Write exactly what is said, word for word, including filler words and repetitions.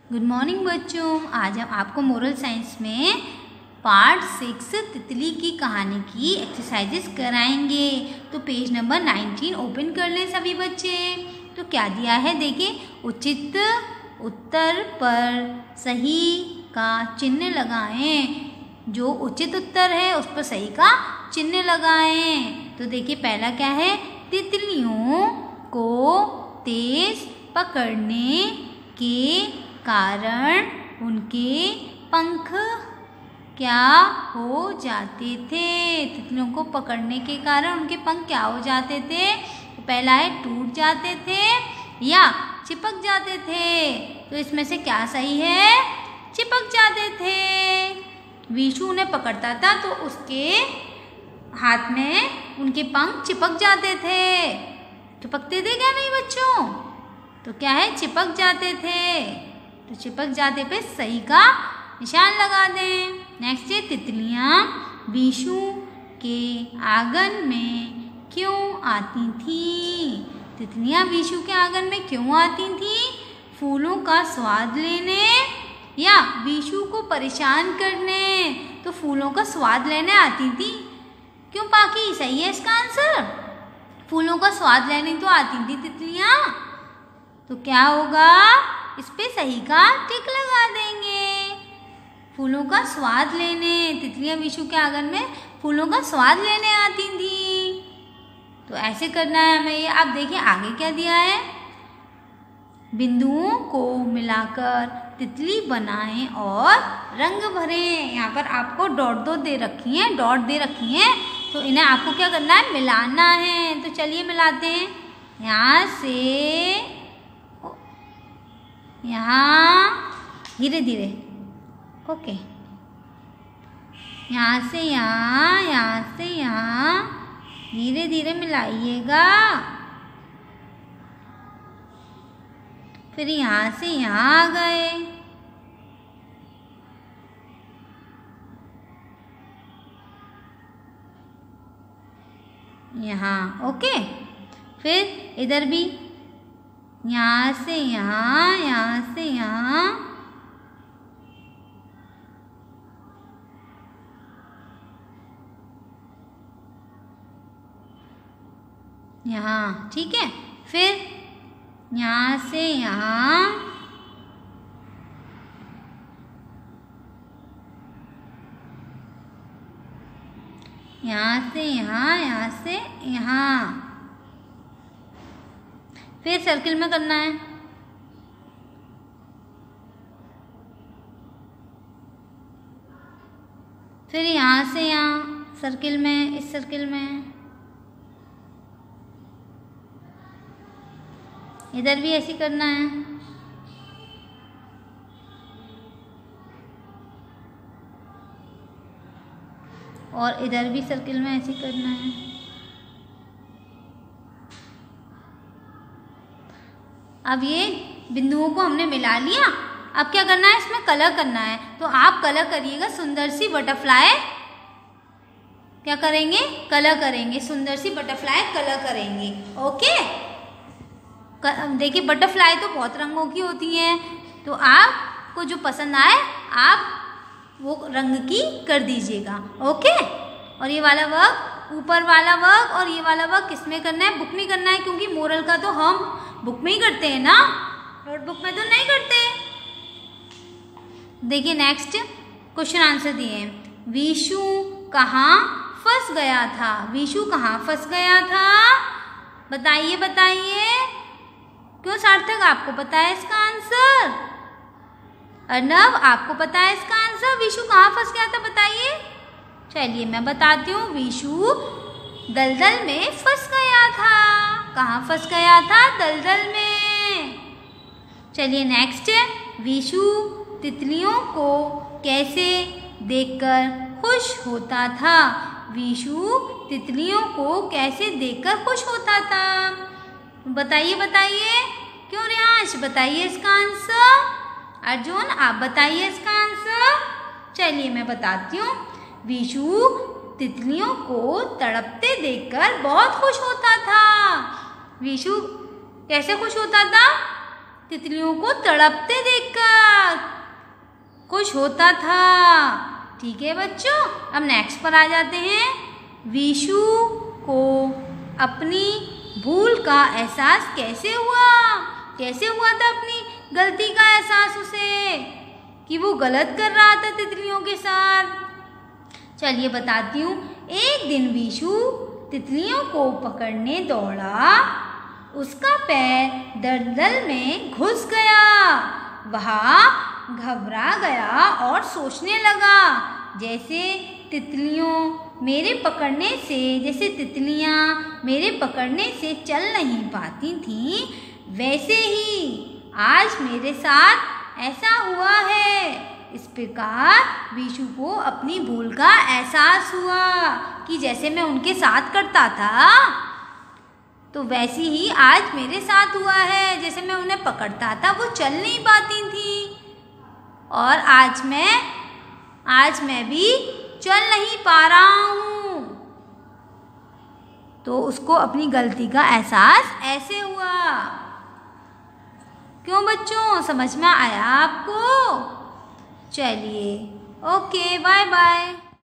Good morning बच्चों। आज हम आपको मोरल साइंस में पार्ट सिक्स तितली की कहानी की एक्सरसाइजेस कराएंगे। तो पेज नंबर नाइनटीन ओपन कर लें सभी बच्चे। तो क्या दिया है देखिए, उचित उत्तर पर सही का चिन्ह लगाएं। जो उचित उत्तर है उस पर सही का चिन्ह लगाएं। तो देखिए पहला क्या है, तितलियों को तेज पकड़ने के कारण उनके पंख क्या हो जाते थे। तितलियों को पकड़ने के कारण उनके पंख क्या हो जाते थे। तो पहला है टूट जाते थे या चिपक जाते थे। तो इसमें से क्या सही है, चिपक जाते थे। विशु उन्हें पकड़ता था तो उसके हाथ में उनके पंख चिपक जाते थे। चिपकते थे क्या नहीं बच्चों, तो क्या है, चिपक जाते थे। तो चिपक जाते पे सही का निशान लगा दें। नेक्स्ट है, तितलियां विशु के आंगन में क्यों आती थी। तितलियां विशु के आंगन में क्यों आती थी, फूलों का स्वाद लेने या विशु को परेशान करने। तो फूलों का स्वाद लेने आती थी। क्यों पाकी, सही है इसका आंसर। फूलों का स्वाद लेने तो आती थी तितलियां। तो क्या होगा, इस पे सही का टिक लगा देंगे। फूलों का स्वाद लेने, तितलियां विशु के आंगन में फूलों का स्वाद लेने आती थी। तो ऐसे करना है हमें। ये आप देखिए आगे क्या दिया है, बिंदुओं को मिलाकर तितली बनाएं और रंग भरें। यहाँ पर आपको डॉट डॉट दे रखी है, डॉट दे रखी है। तो इन्हें आपको क्या करना है, मिलाना है। तो चलिए मिलाते हैं। यहाँ से यहाँ धीरे धीरे, ओके। यहाँ से यहाँ, यहाँ से यहाँ धीरे धीरे मिलाइएगा। फिर यहाँ से यहाँ आ गए। यहाँ, ओके। फिर इधर भी यहाँ से यहाँ, यहाँ से यहाँ, यहाँ, ठीक है। फिर यहाँ से यहाँ, यहाँ से यहाँ, यहाँ से यहाँ। फिर सर्किल में करना है। फिर यहाँ से यहाँ सर्किल में, इस सर्किल में, इधर भी ऐसे करना है। और इधर भी सर्किल में ऐसे करना है। अब ये बिंदुओं को हमने मिला लिया। अब क्या करना है, इसमें कलर करना है। तो आप कलर करिएगा, सुंदर सी बटरफ्लाई क्या करेंगे, कलर करेंगे। सुंदर सी बटरफ्लाई कलर करेंगे, ओके। देखिए बटरफ्लाई तो बहुत रंगों की होती हैं। तो आपको जो पसंद आए आप वो रंग की कर दीजिएगा, ओके। और ये वाला वर्क, ऊपर वाला वर्क और ये वाला वर्क किसमें करना है, बुक में करना है। क्योंकि मोरल का तो हम बुक में ही करते हैं ना, नोटबुक में तो नहीं करते। देखिए नेक्स्ट क्वेश्चन आंसर दिए हैं। विशु कहाँ फंस गया था। विशु कहाँ फंस गया था, बताइए बताइए। क्यों सार्थक, आपको पता है इसका आंसर। अर्नव, आपको पता है इसका आंसर। विशु कहाँ फंस गया था बताइए। चलिए मैं बताती हूँ। विशु दलदल में फंस गया था। कहाँ फंस गया था, दलदल में। चलिए नेक्स्ट, विशु तितलियों को कैसे देखकर खुश होता था। विशु तितलियों को कैसे देखकर खुश होता था, बताइए बताइए। क्यों रियांश, बताइए इसका आंसर। अर्जुन, आप बताइए इसका आंसर। चलिए मैं बताती हूँ। विशु तितलियों को तड़पते देखकर बहुत खुश होता था। विशु कैसे खुश होता था, तितलियों को तड़पते देखकर खुश होता था। ठीक है बच्चों, अब नेक्स्ट पर आ जाते हैं। विशु को अपनी भूल का एहसास कैसे हुआ? कैसे हुआ था अपनी गलती का एहसास उसे कि वो गलत कर रहा था तितलियों के साथ? चलिए बताती हूँ। एक दिन विशु तितलियों को पकड़ने दौड़ा। उसका पैर दलदल में घुस गया। वह घबरा गया और सोचने लगा, जैसे तितलियों मेरे पकड़ने से जैसे तितलियाँ मेरे पकड़ने से चल नहीं पाती थीं, वैसे ही आज मेरे साथ ऐसा हुआ है। इस प्रकार विशु को अपनी भूल का एहसास हुआ कि जैसे मैं उनके साथ करता था, तो वैसे ही आज मेरे साथ हुआ है। जैसे मैं उन्हें पकड़ता था, वो चल नहीं पाती थी, और आज मैं आज मैं भी चल नहीं पा रहा हूँ। तो उसको अपनी गलती का एहसास ऐसे हुआ। क्यों बच्चों, समझ में आया आपको? चलिए, ओके, बाय बाय।